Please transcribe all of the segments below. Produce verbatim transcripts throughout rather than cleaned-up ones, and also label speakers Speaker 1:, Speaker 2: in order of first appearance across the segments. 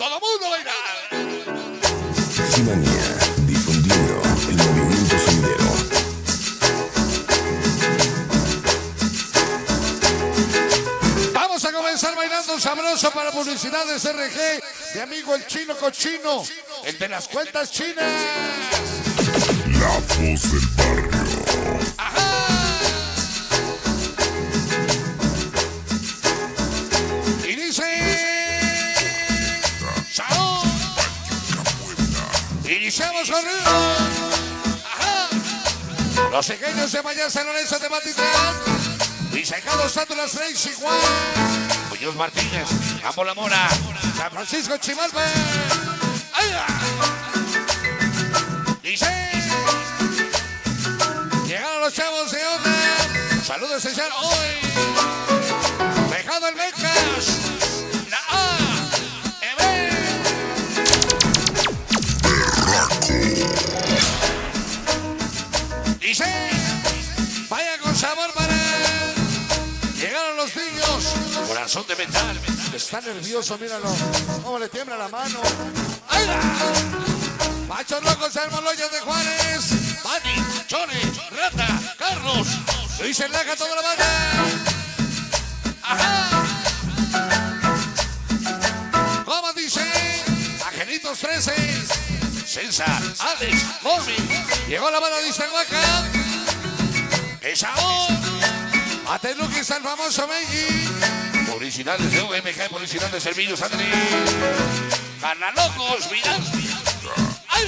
Speaker 1: todo mundo bailar.
Speaker 2: Simanía, difundiendo el movimiento sonidero.
Speaker 1: Vamos a comenzar bailando sabroso para publicidades R G. Mi amigo el chino cochino, el de las cuentas chinas.
Speaker 2: La voz del barrio.
Speaker 1: ¡Ajá! Y dice... ¡Salud! Iniciamos con Río. ¡Ajá! Los pequeños de Maya San Lorenzo de Matitlán. Y secados tanto las seis igual. Muñoz Martínez, Campo La Mora, San Francisco Chimalpa. ¡Ay! Dice... Llegaron los chavos de onda. Saludos especial hoy. Dejado el Becas. La A. M. Dice. Vaya con sabor para. Llegaron los niños. Corazón de metal. Está nervioso, míralo. Cómo le tiembla la mano. ¡Ay! Machos locos, Hermoloyas de Juárez. Mani, Chone, Rata, Carlos, Luis Erlaja, toda la banda. Ajá. ¿Cómo dice? Angelitos trece, César, Alex, Morbi. Llegó la banda de Iztahuaca. Esaú. Ateluquis, el famoso Meiji. Publicidades de U M G, publicidad de Servicios Andrés. Canalocos, Vidal. ¡Ay!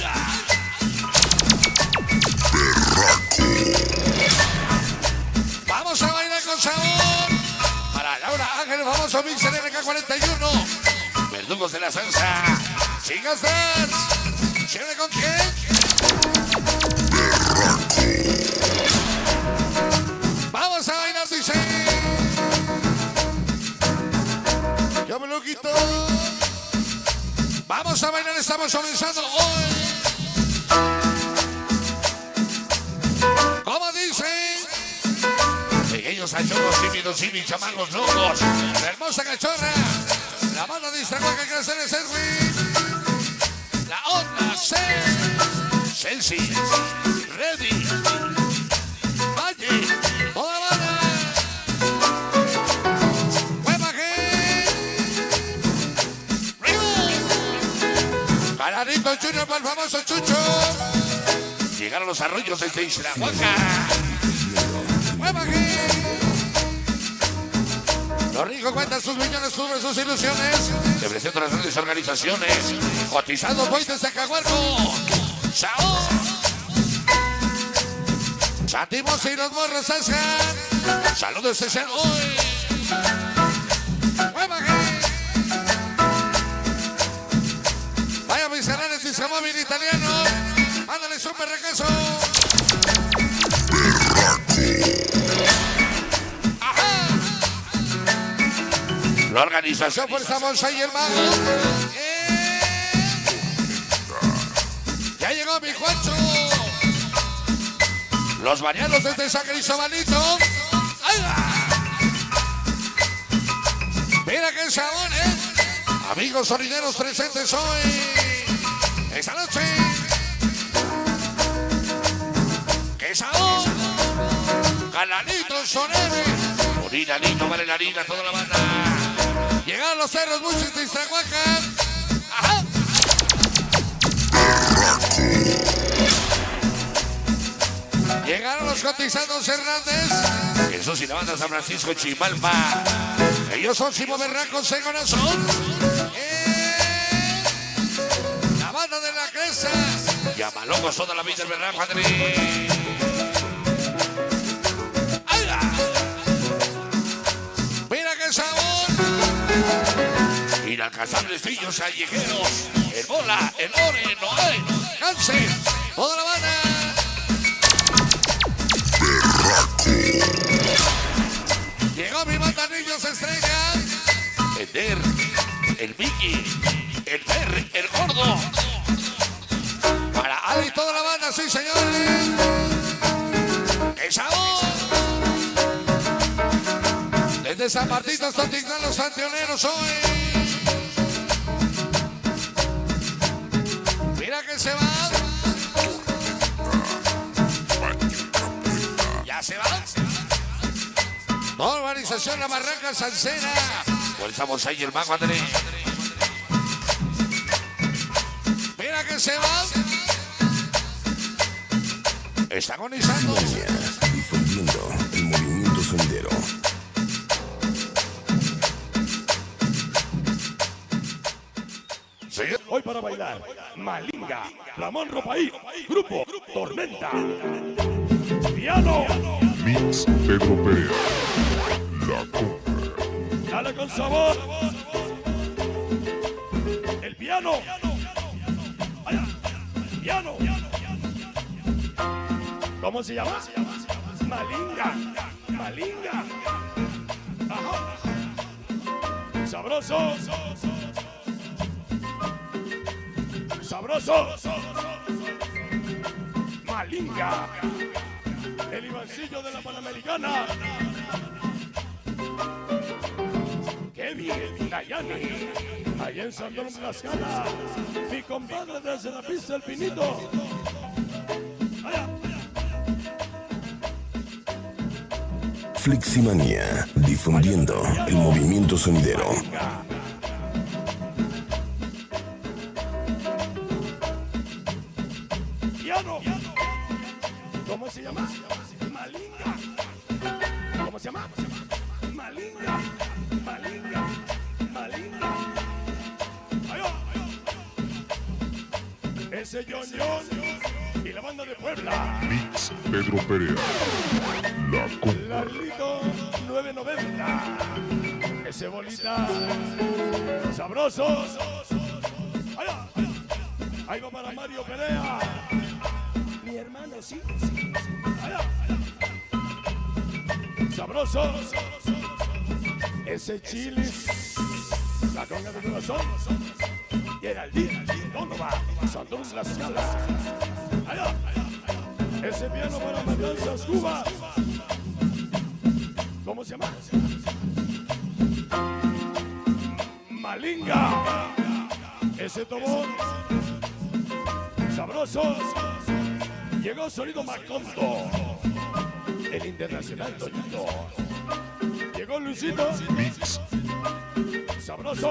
Speaker 1: Vamos a bailar con sabor. Para Laura Ángel, el famoso Mixer R K cuarenta y uno. Verdugos de la salsa. Sigas Dance. ¿Siempre con quién? Vamos a bailar, dice. Yo me lo quito. Vamos a bailar, estamos comenzando hoy. ¿Cómo dice? Pequeños achorros, tímidos, tímidos, chamangos locos. La hermosa cachorra. La banda de Iztahuaca, que hacer el Serwi. La onda C. Celsi. Ready. Valle. Toda la banda. Calarito Junior para el famoso Chucho. Llegaron los arroyos desde Iztahuaca. ¡Muévame! Los ricos cuentan sus millones, suben sus ilusiones. Te presento las grandes organizaciones. Cotizados voy desde Caguarco. ¡Sao! Santimos y los morros ascan. Saludos especial hoy. ¡Muévame! Vaya mis canales, disco móvil italiano. Ándale, super recaso. Ajá. La organización Fuerza Monza y el Mago. Eh. Ya llegó mi Juancho. Los varianos desde San Cristobalito. Mira qué sabor, ¿eh? Amigos sonideros presentes hoy. Esta noche. ¡Qué sabor! Canalitos Sonere. Orina, Lito, Valenarina, toda la banda. Llegaron los cerros muchos de Iztahuaca. ¡Ajá! Llegaron los cotizados Hernández. Jesús y la banda San Francisco Chimalpa. Ellos son Simo Berracos en corazón. Eh, la banda de la Cresa. Llamalocos toda la vida el Berraco, Andrés. Mira qué sabor. Inalcanzables pillos callejeros. El Bola, el Ore, no hay. Cáncer. Toda la banda. Llegó mi banda Niños Estrella. El Der, el Vicky, el Perry, el Gordo. Para Ali y toda la banda, sí señores. ¡Qué sabor! Desde San Martín hasta Tignán, los santioneros hoy. organización La Barranca Salsera. Pues estamos ahí el mago Andrés. Mira que se va. Está agonizando.
Speaker 2: Difundiendo el movimiento sonidero.
Speaker 1: ¿Sí?
Speaker 3: Hoy para bailar, Malinga, Ramón Ropaí, Grupo Tormenta, Piano,
Speaker 4: Mix Pedro Perea, La Compra.
Speaker 3: dale con sabor, el piano, allá, piano, ¿cómo se llama? Malinga, Malinga, ajá, sabroso, sabroso, Malinga, el Ivancillo de la Panamericana, Kevin, Dayani, allá en Sandón Blascana, mi compadre desde la pista El Pinito, allá.
Speaker 2: Fleximanía, difundiendo el movimiento sonidero.
Speaker 3: Piano, ¿cómo se llama? Malinga, ¿cómo se llama? Malinga, Malinga, Malinga, allá, allá. Ese John John y la banda de Puebla.
Speaker 4: Mix Pedro Perea, La Compra.
Speaker 3: Larlito nueve noventa. Ese bolita sabroso. Allá, allá. Ahí va para Mario Perea. Mi hermano, sí. Allá, allá. Sabroso. Ese chilis. La conga de corazón. Geraldine, Donovan, Sandón Blascala. Allá, allá. Ese piano para Matanzas, Cuba. ¿Cómo se llama? Malinga. Ese tobón. Sabroso. Llegó sonido Macondo. El internacional Toñito. Llegó Luisito.
Speaker 4: Mix
Speaker 3: Sabroso.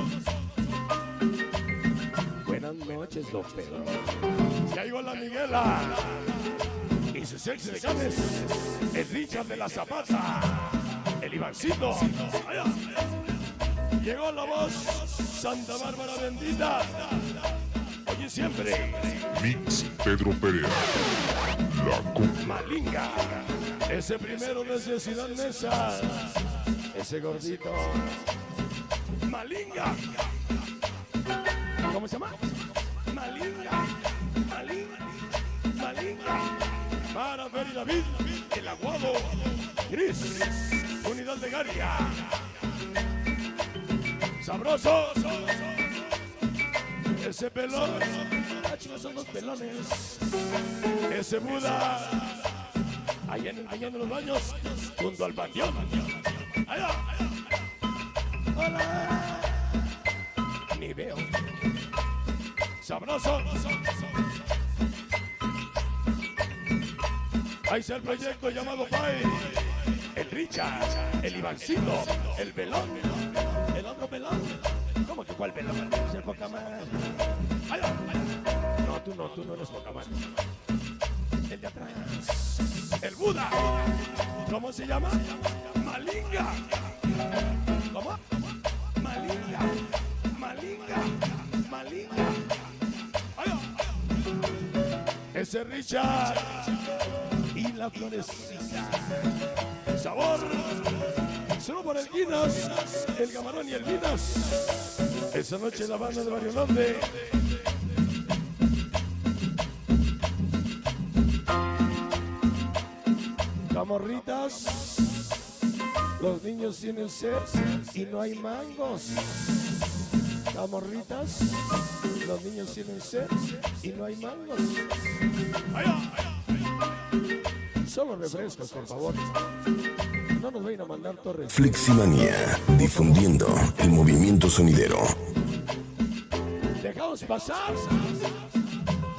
Speaker 3: Buenas noches, don Pedro. Ya llegó la Miguela. Y sus ex leganes. El Richard de la Zapata. El Ivancito. Allá. Llegó la voz. Santa Bárbara bendita. Oye siempre.
Speaker 4: Mix Pedro Perea, La Compra.
Speaker 3: Malinga. Ese primero desde Ciudad Mesa. Ese gordito. Malinga. ¿Cómo se llama? Malinga. Malinga. Malinga. Para Fer y David. El Aguado. Gris. Unidad de Garia. Sabroso. Ese pelón. Ah, chicos, son dos pelones. Ese Buda. Allá en, allá en los baños. Junto al panteón. Allá. Hola. Ni veo. Sabroso. Ahí está el proyecto llamado Pai. El Richard. El Ivancito. El pelón. El otro pelón. ¿Cómo que cuál pelón? Es el Pokémon. Allá, allá. No, tú no, tú no eres Pokémon. El de atrás. El Buda. ¿Cómo se llama? Malinga. ¿Cómo? Malinga. Malinga. Malinga. Allá. Ese Richard. Y la florecita. Sabor. Solo por el Guinness, el Camarón y el Guinness. Esa noche la banda de Barrio Norte. Camorritas. Los niños tienen sed y no hay mangos. Camorritas. Los niños tienen sed y no hay mangos. Solo refrescos, por favor. No nos vayan a mandar torres.
Speaker 2: Fleximanía, difundiendo el movimiento sonidero.
Speaker 3: Dejamos pasar.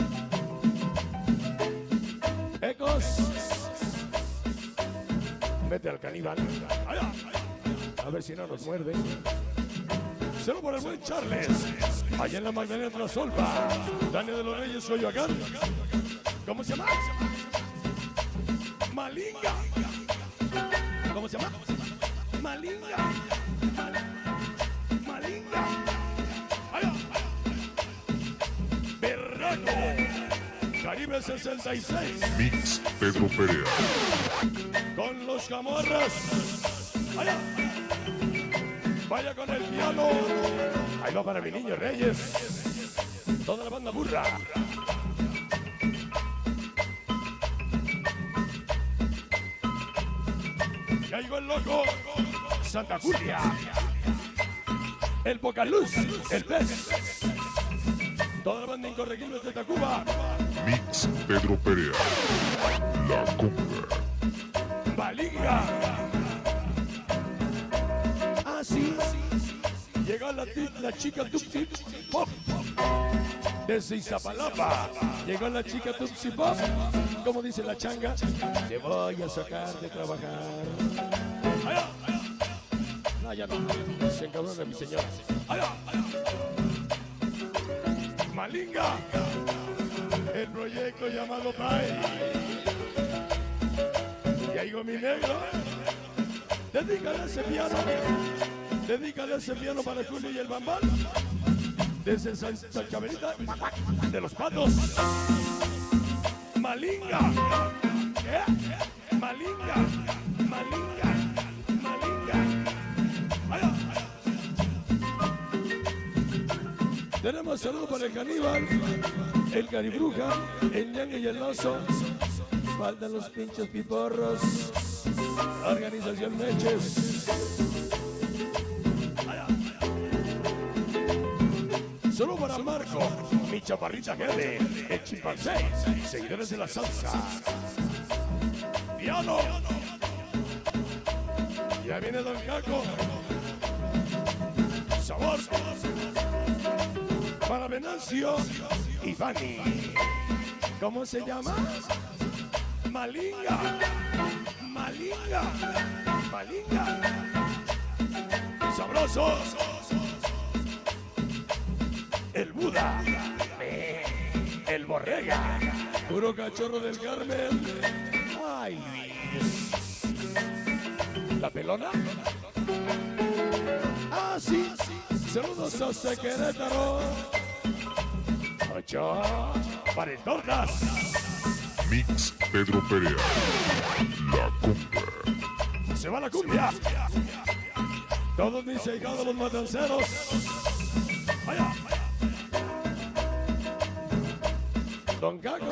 Speaker 3: Ecos. mete al caníbal. A ver si no nos muerde. Cero por el buen Charles. Allá en la Magdalena de la Solva. Daniel de los Reyes, Coyoacán. ¿Cómo se llama? Malinga. ¿Cómo se llama? Malinga. Malinga. Berraco. Caribe sesenta y seis.
Speaker 4: Mix Pedro Perea.
Speaker 3: Con los Camorras. Allá. Vaya con el piano. Ahí va para mi niño Reyes. Toda la banda burra. Ya llegó el loco. Santa Julia. El Pocaluz. El pez. Toda la banda incorregible de Tacuba.
Speaker 4: Mix Pedro Perea. La Conga.
Speaker 3: Malinga. Ah, sí. Llegó la, la chica Tupsi Pop. Desde Iztapalapa. Llegó la chica Tupsi Pop. Como dice la changa, te voy a sacar de trabajar. ¡Allá! No, ya no. Se encabrona mi señora. ¡Allá! Malinga. El proyecto llamado Pai. Y ahí con mi negro. Dedícale ese piano. Dedícale ese piano para Julio y el Bambán. Desde Santa Chaverita de los Patos. Malinga. ¿Qué? Malinga. Malinga. Malinga. ¡Allá! Tenemos saludos para el caníbal, el caribruja, el ñangue y el oso. Faltan los pinches piporros. Organización Meches. Solo para Marco, mi chaparrita Gede, el chimpancé, seguidores de la salsa. Piano. Ya viene Don Caco. Sabor. Para Venancio y Fanny. ¿Cómo se llama? Malinga. Malinga. Malinga. Sabrosos. El Buda, el Borrega, puro cachorro del Carmen. Ay, Luis. ¿La pelona? Ah, sí. Saludos a José Querétaro. Ocho. Para el Tortas.
Speaker 4: Mix Pedro Perea. La Conga.
Speaker 3: Se va la cumbia. Todos mis hijados los matanceros. Vaya. Don Caco.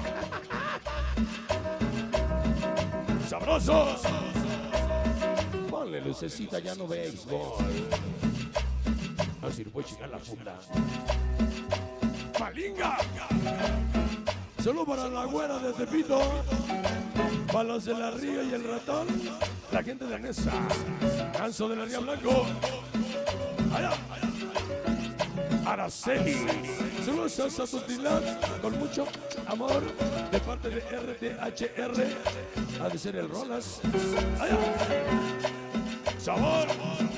Speaker 3: Sabrosos. Ponle lucecita, ya no béisbol. Así voy a chingar la funda. Malinga. Solo para la güera de Tepito. Para los de la Ría y el Ratón. La gente de Nesa. Ganso de la Ría Blanco. Allá. Araceli. Saludos a Satutilán con mucho amor de parte de R T H R. Ha de ser el Rolas. Allá. Sabor.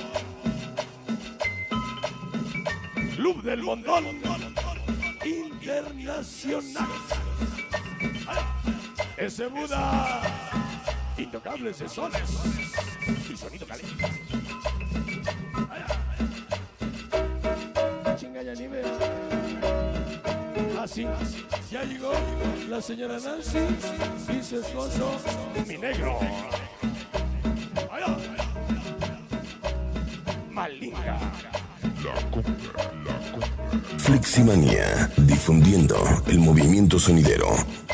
Speaker 3: Club del Mondón Internacional. Allá. Ese Buda. Intocables de sones y sonido caliente. Chinga ya ni veo. Así, ya llegó la señora Nancy y su esposo, mi negro. Allá. Malinga.
Speaker 4: La Conga, la Conga.
Speaker 2: Fleximania, difundiendo el movimiento sonidero.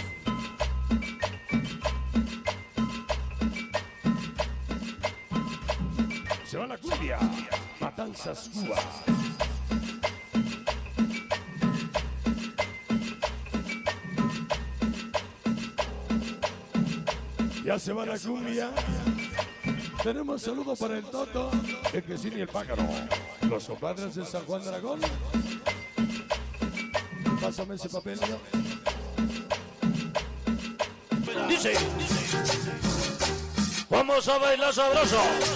Speaker 3: Se va la cumbia. Matanzas, Cuba. Ya se va la cumbia. Tenemos saludos para el Toto, el Quesín y el Pájaro. Los compadres de San Juan Dragón. Pásame ese papel, ¿no? Dice. Vamos a bailar sabroso.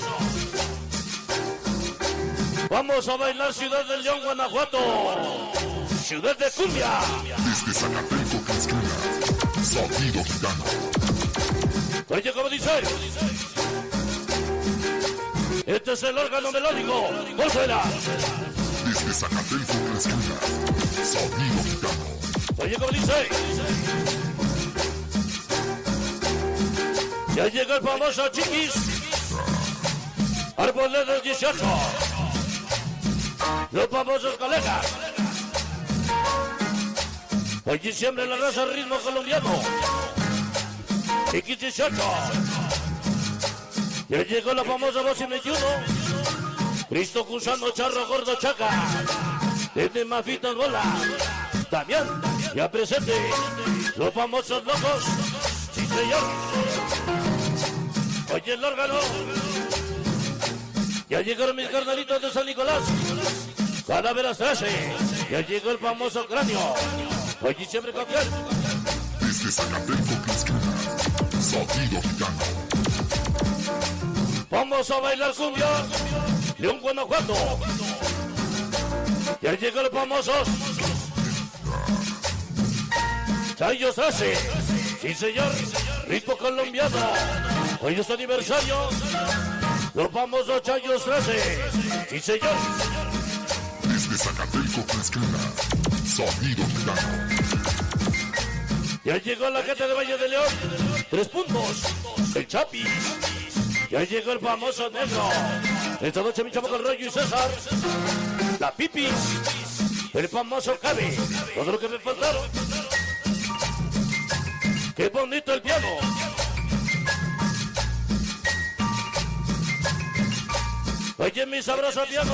Speaker 3: Vamos a bailar Ciudad del León, Guanajuato. Ciudad de cumbia.
Speaker 2: Desde Zacateco, Tlaxcala, sonido gitano.
Speaker 3: Oye, como dice. Este es el órgano melódico. ¿Cómo suena?
Speaker 2: Desde Zacateco, Tlaxcala, sonido gitano.
Speaker 3: Oye, como dice. Ya llega el famoso Chiquis. Arboledas dieciocho. Los famosos colegas. Hoy diciembre la raza ritmo colombiano. Chiquis dieciocho. Ya llegó la famosa voz y veintiuno. Cristo Cusano, Charro, Gordo, Chaca. Desde Mafitas Bola. Damián, ya presente. Los famosos locos. Sí, señor. Oye, el órgano. Ya llegaron mis carnalitos de San Nicolás. Calaveras trece. Ya llegó el famoso cráneo. Oye, siempre campeón.
Speaker 2: Desde Zacateco, Tlaxcala, sonido gitano.
Speaker 3: Vamos a bailar cumbia. León, Guanajuato. Ya llegó los famosos. Chayos trece. Sí, señor. Ritmo colombiano. Hoy es aniversario. Los famosos Chayos trece. Sí, señor.
Speaker 2: Desde Zacateco, Tlaxcala, sonido gitano.
Speaker 3: Ya llegó la gente de Valle de León. Tres puntos. El Chapi. Ya llegó el famoso negro. Esta noche mi chamo con Rollo y César. La Pipis. El famoso Cabe. Todo lo que me faltaron. Qué bonito el piano. Oye, mi sabroso piano.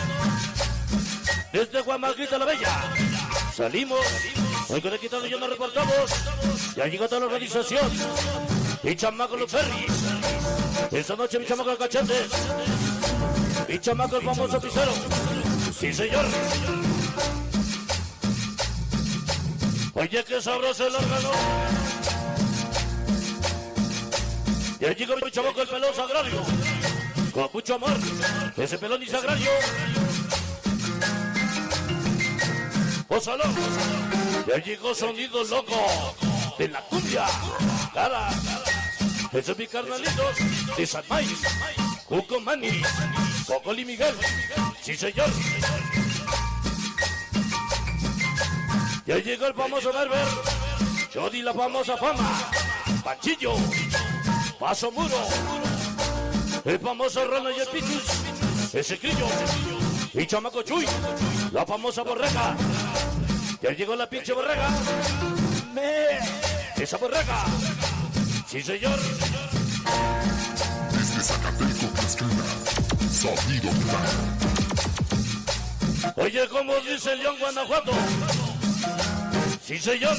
Speaker 3: Desde Guamagrita la Bella. Salimos. Hoy con el quitado ya nos reportamos. Ya llegó toda la organización. Mi chamaco los ferries. Esta noche mi chamaco los cachetes. Mi chamaco el famoso pisero. Sí, señor. Oye, qué sabroso el órgano. Ya llegó mi chamaco el pelón sagrario. Con mucho amor. Ese pelón y sagrario. Ósalo. Ya llegó sonido loco de la cumbia. Cara. Ese es mi carnalitos de San Maíz. Cuco Mani. Cocoli Miguel. Sí, señor. Ya llegó el famoso Berber. Jody la famosa fama. Panchillo. Paso Muro. El famoso Rana y el Pichus. Ese Crillo. Y chamaco Chuy. La famosa Borrega. Ya llegó la pinche borrega. Me. Esa borrega. Sí, señor.
Speaker 2: Desde Zacateco, Tlaxcala, sonido gitano.
Speaker 3: Oye, como dice el León, Guanajuato. Sí, señor.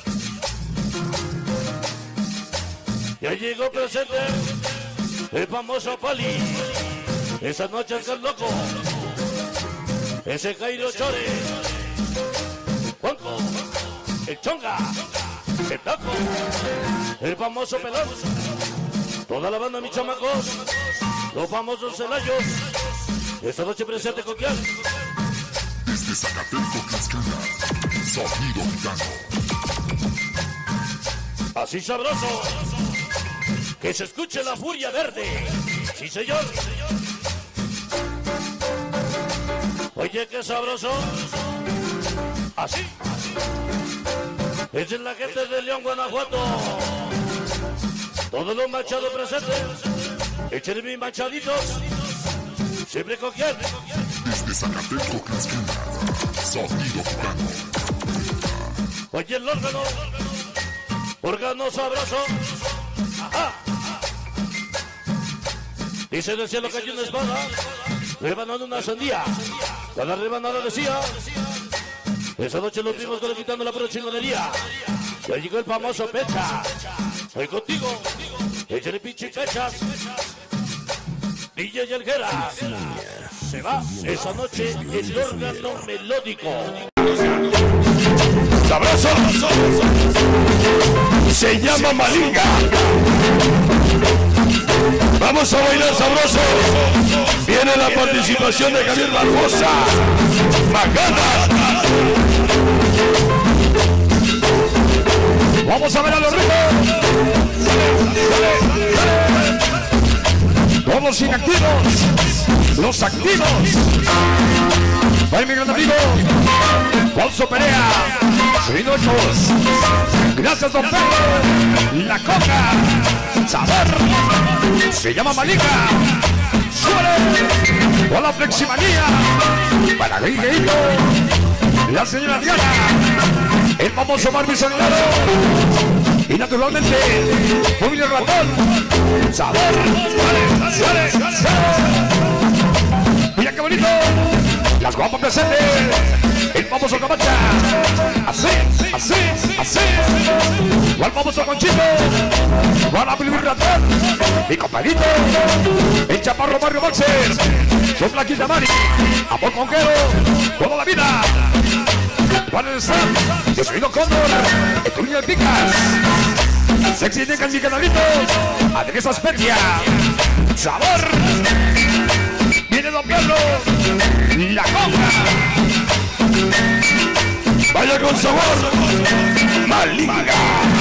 Speaker 3: Ya llegó presente el famoso Pali. Esa noche es el loco. Ese Jairo Chore. Juanco. El Chonga. El Taco. El famoso Pelón. Toda la banda, mis chamacos. Los famosos Celayos. Esta noche presente Coquial.
Speaker 2: Desde Zacateco, Tlaxcala, sonido gitano.
Speaker 3: Así sabroso. Que se escuche la furia verde. Sí, señor. Oye, qué sabroso. Así. Esa es la gente de León, Guanajuato. Todos los machados presentes. Échenle mis machaditos. Siempre con quién.
Speaker 2: Desde Zacateco, Tlaxcala, sonido gitano.
Speaker 3: Oye, el órgano. Órgano sabroso. Ajá. Dice del cielo cayó una espada. Rebanando una sandía. Cada rebanada decía. Esa noche los vimos con quitando la pura chingonería. Ya llegó el famoso Pecha. Soy contigo. Échale pinche pechas. D J Yelguera. Se va esa noche el órgano melódico.
Speaker 5: ¡Sabroso! Se llama Malinga.
Speaker 3: Vamos a bailar sabroso. Viene la participación de Javier Barbosa. Macana.
Speaker 1: Vamos a ver a los ricos. Todos los inactivos, los activos. Va mi gran amigo Falso Perea, Soinochos. Gracias, don Pedro. La coca, sabor, se llama Malika. Suele con la fleximanía. Para Grigueito, la señora Diana, el famoso Barbie Sonidero. Y naturalmente, Julio Ratón. Sabor, sale, sale, sale. Mira qué bonito. Las guapas presentes. El famoso Camacha. Así, así, así. O el famoso Conchito. Para Julio Ratón. Mi compadrito. El chaparro Mario Boxer. Son Flaquita Mari. Amor Conquero. Toda la vida. Para el Sam. Yo soy Don Cóndor. El Tulio de Picas. Sexy de Candy Canalitos. Adereza Aspergia. Sabor. Viene Don Pedro. La coca.
Speaker 3: Vaya con sabor. Malika.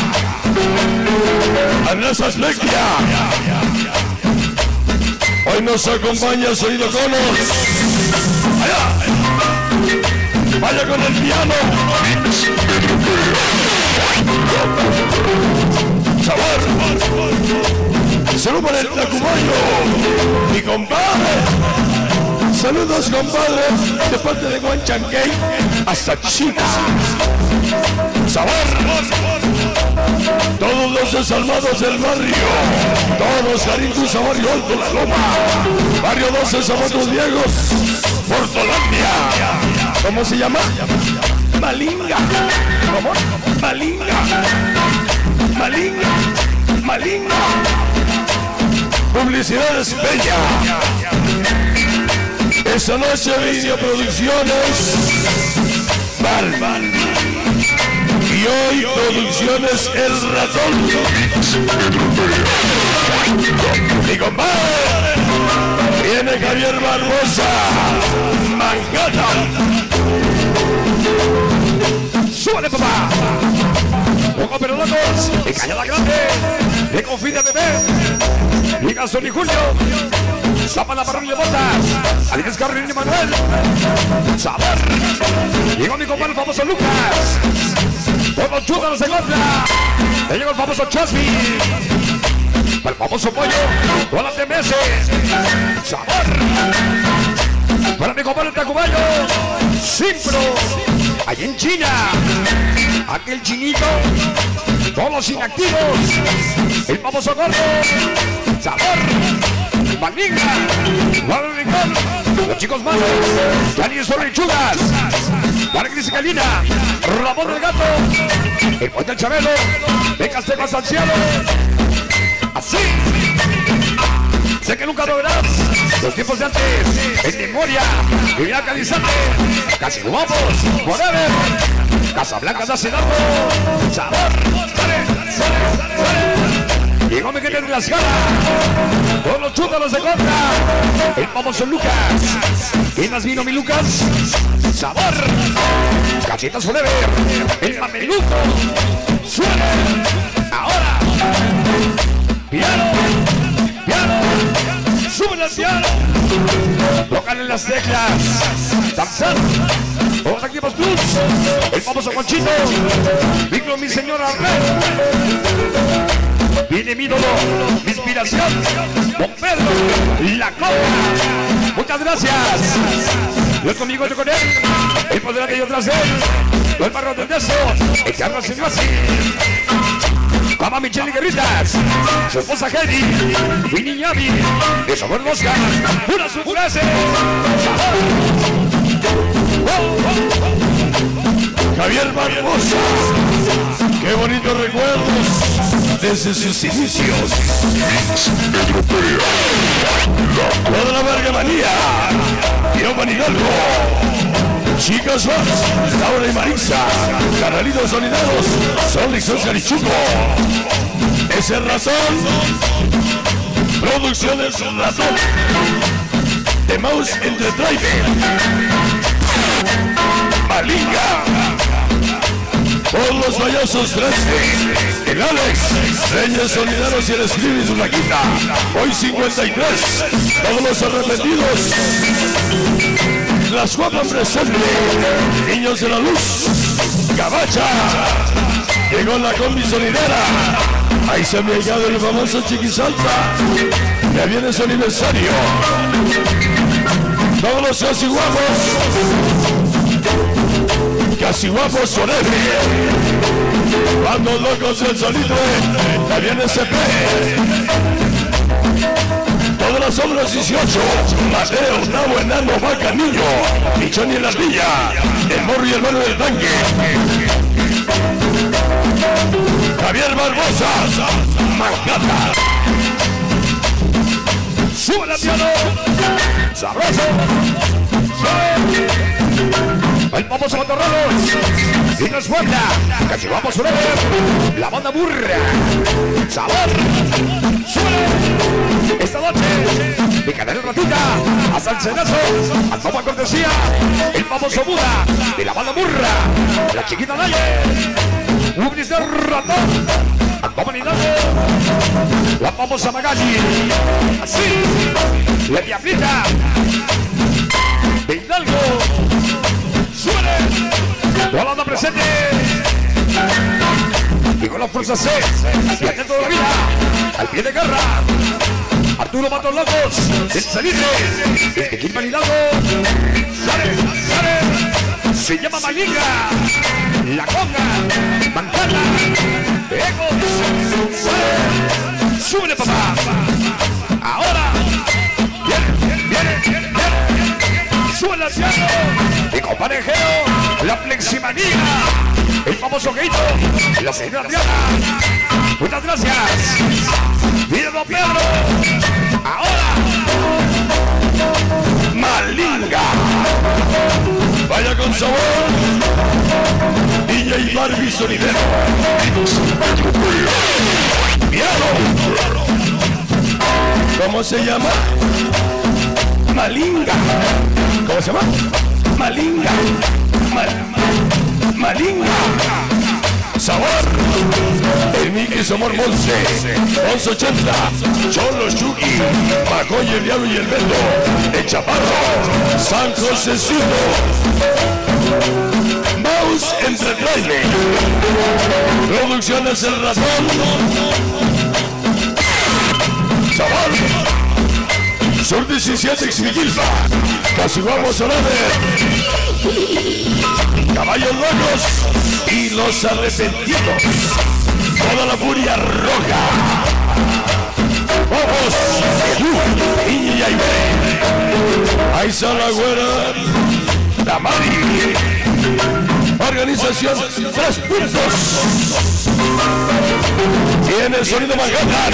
Speaker 3: Adereza Aspergia. Hoy nos acompaña Sonido Conos. Allá. Vaya con el piano. Sabor. Salud para el Tacumayo. Mi compadre. Saludos, compadre. De parte de Juan Chankey hasta China. Sabor. Todos los desalmados del barrio. Todos Jarincos, Sabor y Alto La Loma. Barrio doce, Zapatos Viejos. Portolandia. ¿Cómo se llama? Malinga. ¿Cómo? Malinga. Malinga. Malinga. Publicidades Bella. Esta noche Videoproducciones Balban. Y hoy Producciones El Ratón. Mi compadre. Viene Javier Barbosa. Manhattan.
Speaker 1: ¡Súbale, papá! Poco pero locos, de Cañada Grande, de Confide Bebé, Liga Sol y Julio, Zapa la Parrilla de Botas, Alices Carrillo y Manuel, Sabor, llegó mi compadre el famoso Lucas, todos chúganos en contra, le llegó el famoso Chasby, el famoso Pollo, todas las M S, Sabor, para mi compadre el Tacumayo, Simpro, allí en China, aquel chinito, todos los inactivos, el famoso gordo, Sabor, Maligna, Guardo Rincón, los chicos malos, Dani son lechugas, Para Cris y Calina, Ramón del Gato, el Puente del Chabelo, de Casteco Sanciado, así. Sé que nunca lo verás, los tiempos de antes, en memoria, Viviana Calizante, casi jugamos, forever, Casablanca de Acenardo, Sabor, sale, sale, sale. Llegó Miguel de las Galas, todos los chútaros de contra, el famoso Lucas, ¿quién más vino mi Lucas? Sabor, Cachetas forever, el mameluco, suena, ahora, piano, piano, suben al piano, tocan en las teclas, danzar, todos aquí más plus, el famoso Conchito, Micro mi señora Red, viene mi ídolo, mi inspiración, Don Pedro, la copa, muchas gracias, yo conmigo, yo con él, el poder que yo tras él, el barro del beso, el que habla sin así. Mamá Michelle y Guerritas, su esposa Heidi, mi niña Abby, de Sabor Mosca, una su frase,
Speaker 3: Javier Barbosa, qué bonitos recuerdos desde sus inicios. Toda la Bergamanía, Guillermo Hidalgo, Chicas Vans, Laura y Marisa, Carnalitos Solidados, Solix, Oscar y Chuco, ese Razón, Producciones Ratón. The Mouse Entertainment. Malinga. Por los payasos trece. El Alex. Reyes Solidaros y el Escribis Blanquita. Hoy cincuenta y tres. Todos los arrepentidos. Las guapas presentes. Niños de la Luz. Gabacha. Llegó la combi sonidera. Ahí se me ha llegado el famoso Chiquisalsa. Ya viene su aniversario. Todos los casi guapos. Casi guapos Sonevi. Cuando locos del Salitre. Ya viene ese P. Todas las obras dieciocho. Mateo, Nabo, Enano, Vaca, Niño. Pichón y la Villa. El Morro y el Mano del Tanque. Javier Barbosa. Mancata. Sube el piano. Sabroso. El vamos a matarralos. Y nos vuelta. Casi vamos a ver. La banda burra. Sabor. Sube. Esta noche. De Canal Ratita. A Sancenazo. A toma cortesía. El famoso Buda. De la banda burra. La chiquita Naye. Un gris de ratón. A toma Nidalgo. La famosa Magali. Así. La diablita. De Hidalgo. ¡Súbele! ¡La banda presente! Y con la fuerza C. Y atento de la vida. Al pie de guerra. Arturo Matos Locos. El Salitre. El Tequilman Hidalgo. ¡Sale! ¡Sale! Se llama Malinga. La Conga. Mancana. Ecos. ¡Sale! ¡Súbele, papá! Ahora. Viene, viene, viene, viene. ¡Súbele al piano! Y comparejeo, la fleximanía, el famoso Gaito, la señora Adriana. Muchas gracias. Mírenlo, Pedro. Ahora, Malinga. Vaya con sabor. D J Barbie Sonidero. Piano. ¿Cómo se llama? Malinga. ¿Cómo se llama? Malinga. Mal, Malinga. Sabor. El Mickey Somor Monse. once ochenta. Cholo Chucky. Macoy, el Diablo y el Beto. El Chaparro. San Josecito. Mouse Entertainment. Producciones El Ratón. Sabor. Sur diecisiete Xvigilpa. Casi vamos a ver. Caballos locos y los arrepentidos. Toda la furia roja. Vamos. Niña y Aibé. Ahí está la güera. La Mari. Organización Tres Puntos. Tiene el sonido Manhattan.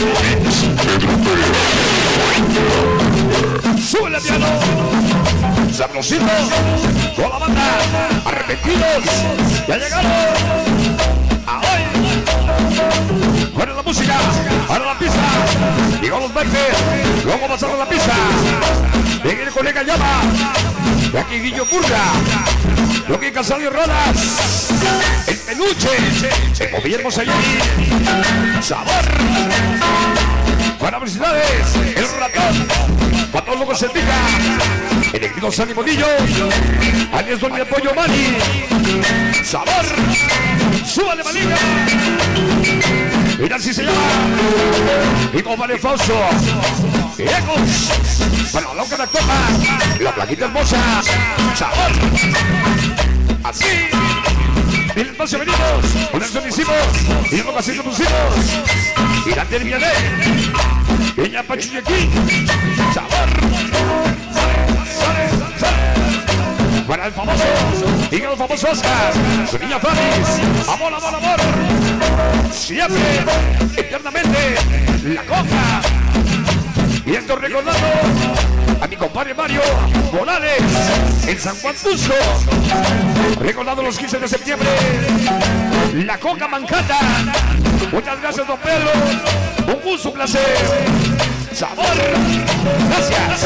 Speaker 3: Sube el piano. Sabrosito. Con la banda. Arrepentidos. Ya llegaron. A hoy. Fuera la música. Ahora la pista. Llegó los verdes. Luego pasaron la pista. Ven el colega llama. De aquí Guillo Burga. Lo que Casalio Rodas. El peluche. El Guillermo Sayuri. Sabor. Buenas felicidades. El Ratón. Para todos los que se pica. El negrito Sandy Bonillo. Alias Don Pollo Mani. Sabor. Súbale, Malinga. Mira así se llama. Y compadre Fausto. Y Ecos. Para la loca de Actopa. La plaquita hermosa. Sabor. Así. Mil espacio venimos. Una acción hicimos. Y lo que así pusimos. Y la terminé. Peña Pachuyequín. Sabor. Sale, sale, sale. Para el famoso. Y el famoso Oscar. Su niña Fabis. Amor, amor, amor. Siempre. Eternamente. La Coja. Y esto recordando a mi compadre Mario Morales en San Juan Tusco. Recordando los quince de septiembre. La Coca Manhattan. Muchas gracias, don Pedro. Un gusto, un placer. sabor. Gracias.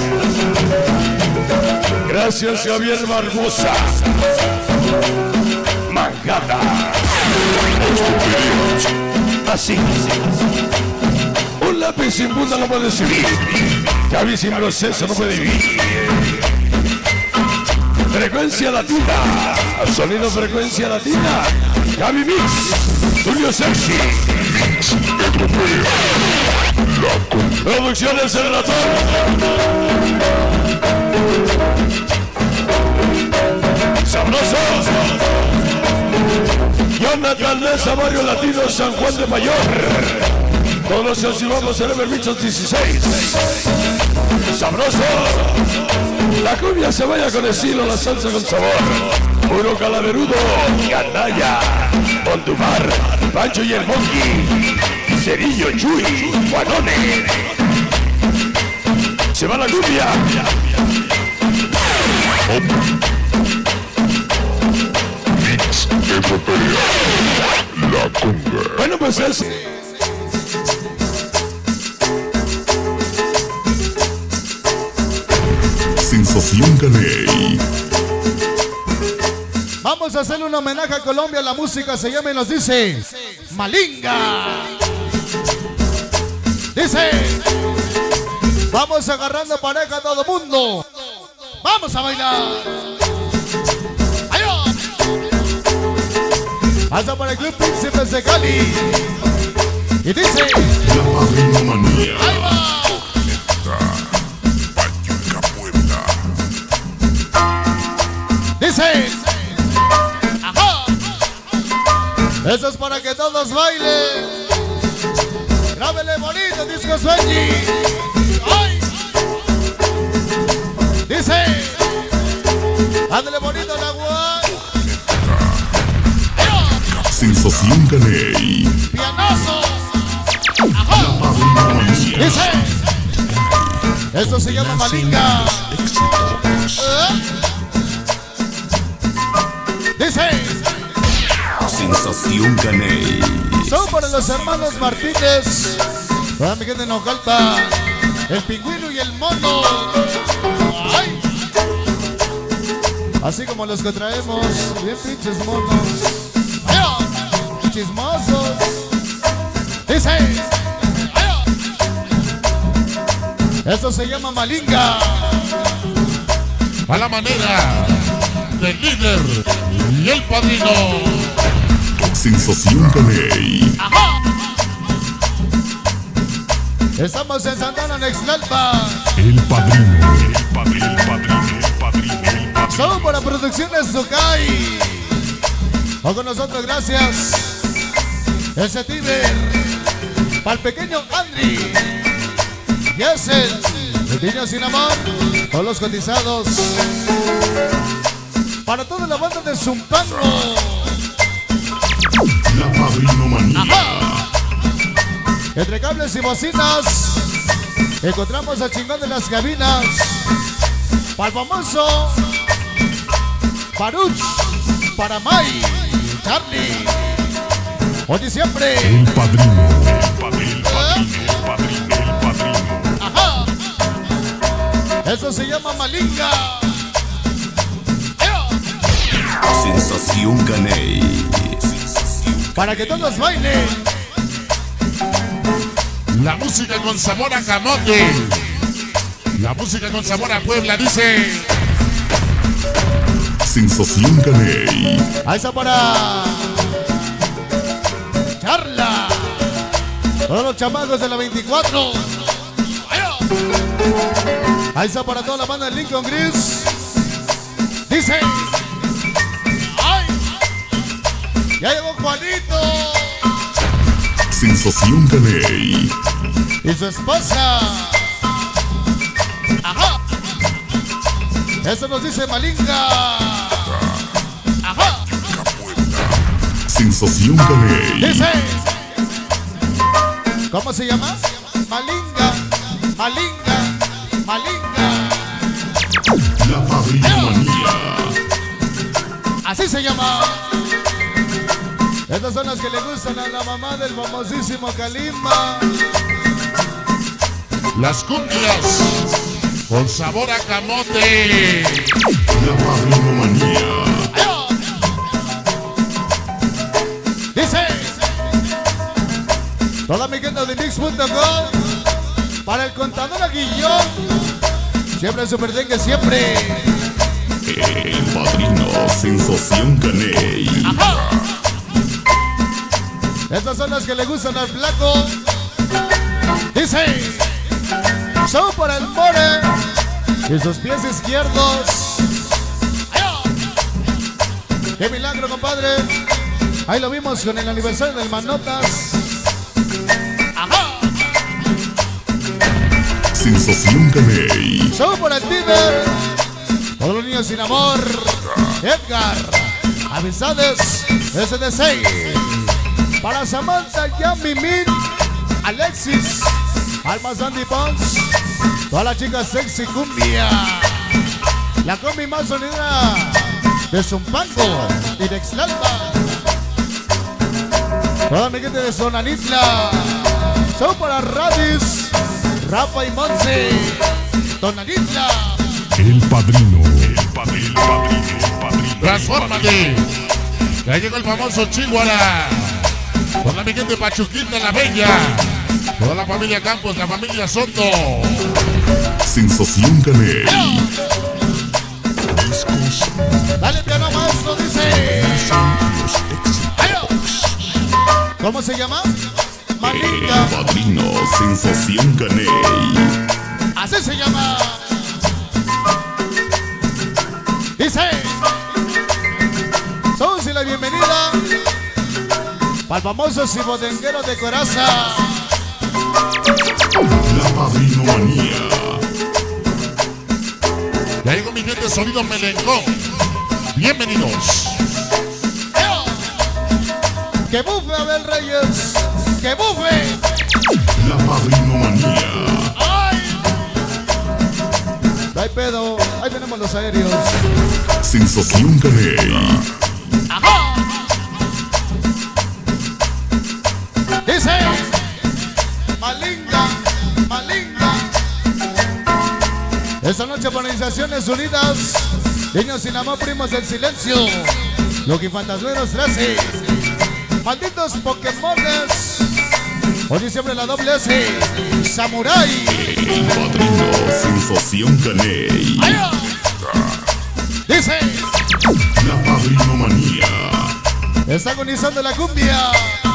Speaker 3: Gracias, Javier Barbosa. Manhattan. Así. Un lápiz sin punta no puede escribir. Javi sin proceso no puede vivir. Frecuencia latina. Sonido frecuencia latina. Javi Mix. Julio Sexy. Producciones El Ratón. Sabrosos. Jonathan Mesa, Barrio Latino, San Juan de Mayor. Todos nos llevamos el Everbichos dieciséis. Sabroso. La cumbia se vaya con estilo, la salsa con sabor. Puro Calaverudo, Gandaya, Ondumar, Pancho y el Monkey, Cerillo, Chuy, Juanone. Se va la cumbia.
Speaker 4: La conga.
Speaker 3: Bueno, pues es...
Speaker 2: Sensación Caney.
Speaker 1: Vamos a hacerle un homenaje a Colombia. La música se llama y nos dice Malinga. Dice: vamos agarrando pareja a todo mundo. Vamos a bailar. ¡Ayo! Pasa por el Club Príncipes de Cali. Y dice:
Speaker 2: La Padrinomanía.
Speaker 1: ¡ahí va! Dice: ajá. Eso es para que todos bailen. Grábele bonito, disco Sueñi. ¡Ay! Dice: ándale bonito la guay.
Speaker 2: Sensación Caney.
Speaker 1: Pianazo. Ajá. Dice: eso se llama Malinga. ¿Eh? Dice:
Speaker 2: Sensación Caney.
Speaker 1: son para los hermanos Martínez, para mi gente de Naucalpan, el pingüino y el mono. ¡Ay! Así como los que traemos, bien pinches monos. ¡Ay! Chismosos. Dice: ¡ay! Esto se llama Malinga. A la manera del líder y el padrino.
Speaker 2: Sensación Caney.
Speaker 1: ¡Ajá! Estamos en Santana, Nexlalpa.
Speaker 2: El padrino. El padrino, el padrino, el padrino, el padrino.
Speaker 1: Son para Producciones Zucay. O con nosotros, gracias. Ese Tiber. Para el pequeño Andri. Yesel. El niño sin amor. Todos los cotizados. Para toda la banda de Zumpango.
Speaker 2: La Padrinomanía.
Speaker 1: Ajá. Entre cables y bocinas encontramos al chingón de las cabinas. Para el famoso Baruch, para Mai, Charlie. Hoy y siempre.
Speaker 2: El padrino. El padrino, el padrino, el padrino, el padrino.
Speaker 1: Ajá. Eso se llama Malinga.
Speaker 2: Sensación Caney.
Speaker 1: Para que todos bailen.
Speaker 5: La música con sabor a camote. La música con sabor a Puebla, dice.
Speaker 2: Sensación Caney.
Speaker 1: Ahí está para Charla. Todos los chamacos de la veinticuatro. Ahí está para toda la banda de Lincoln Gris. Dice: ¡ay! Ya llegó Juanito
Speaker 2: Sensación Caney.
Speaker 1: y su esposa. Ajá. Eso nos dice Malinga. Ajá.
Speaker 2: Sensación Caney.
Speaker 1: Dice: ¿cómo se llama? Malinga, Malinga, Malinga.
Speaker 2: La Padrinomanía.
Speaker 1: Así se llama. Estas son las que le gustan a la mamá del famosísimo Kalimba.
Speaker 5: Las cumbias con sabor a camote.
Speaker 4: La padrinomanía.
Speaker 1: Dice toda mi gente de mix punto com para el contador Aguillón. Siempre Super Dengue, siempre.
Speaker 4: El padrino Sensación Caney.
Speaker 1: Ajá. Estas son las que le gustan al flaco. Dice son para el more y sus pies izquierdos. ¡Qué milagro, compadre! Ahí lo vimos con el aniversario del Manotas. ¡Ajá!
Speaker 4: Sensación Caney.
Speaker 1: Son para el Tiber. Todos los niños sin amor. Edgar. Amistades. S D seis. Para Samantha, Yami Min. Alexis. Alma Sandy Pons. Todas las chicas sexy cumbia. La combi más sonida de Zumpango y de Ixtlalpa. Toda mi gente de Sonanitla. Son para Radis, Rafa y Monse. Tonanitla.
Speaker 4: El padrino.
Speaker 2: El padrino, el padrino, el padrino.
Speaker 5: Transfórmate. Ya llegó el famoso Chihuahua. Toda mi gente Pachuquita, la Bella. Toda la familia Campos, la familia Soto.
Speaker 4: Sensación Caney. Discos.
Speaker 1: Dale piano maestro, dice. ¿Cómo se llama?
Speaker 4: El
Speaker 1: Malinga.
Speaker 4: padrino Sensación Caney.
Speaker 1: Así se llama. Dice Sonsi, la bienvenida al famoso cibodenguero de Coraza.
Speaker 4: La padrinomanía.
Speaker 5: Ya llegó mi gente Sonido Melencón. Bienvenidos.
Speaker 1: ¡Que bufe, Abel Reyes! ¡Que bufe!
Speaker 4: La padrinomanía.
Speaker 1: ¡Ay! No hay pedo, ahí tenemos los aéreos.
Speaker 4: Sensación Caney.
Speaker 1: ¡Ajá! Dice Malinga, Malinga. Esta noche Organizaciones Unidas, Niños sin amor, primos del silencio, lo que fantasmeros trece, malditos Pokémones. Hoy siempre la doble S, Samurai.
Speaker 4: El padrino Sensación Caney.
Speaker 1: ¡Ay! Dice
Speaker 4: La padrinomanía.
Speaker 1: está agonizando la cumbia.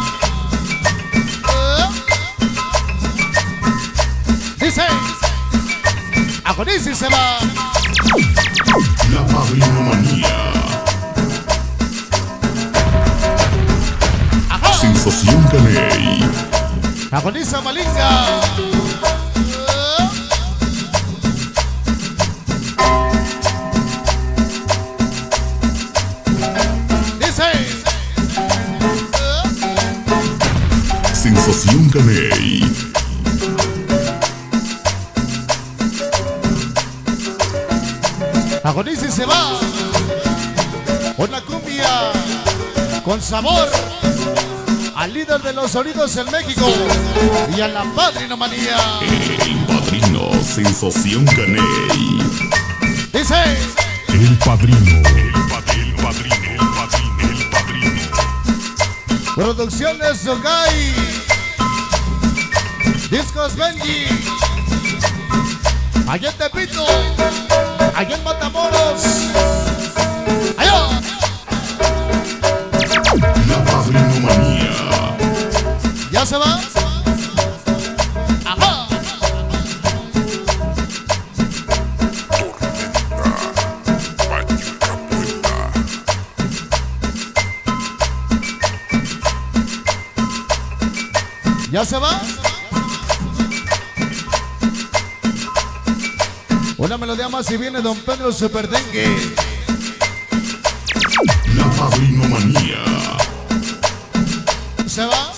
Speaker 1: Dice agoniza y se va.
Speaker 4: La padrinomanía.
Speaker 1: Ajá.
Speaker 4: Sensación Caney.
Speaker 1: Agoniza Malinga. Dice
Speaker 4: Sensación Caney.
Speaker 1: agoniza y se va. Una cumbia con sabor al líder de los sonidos en México y a la padrinomanía.
Speaker 4: El padrino Sensación Caney.
Speaker 1: Dice
Speaker 4: El padrino.
Speaker 2: El padrino, el padrino, el padrino, el padrino.
Speaker 1: Producciones Yogai, Discos Benji, allá en Tepito, allá en Matamoros. ¡Allá!
Speaker 4: La padrinomanía.
Speaker 1: ¿Ya se va? ¡Ajá! ¿Ya se va? Una melodía más y viene Don Pedro Super Dengue.
Speaker 4: La padrinomanía.
Speaker 1: ¿Se va?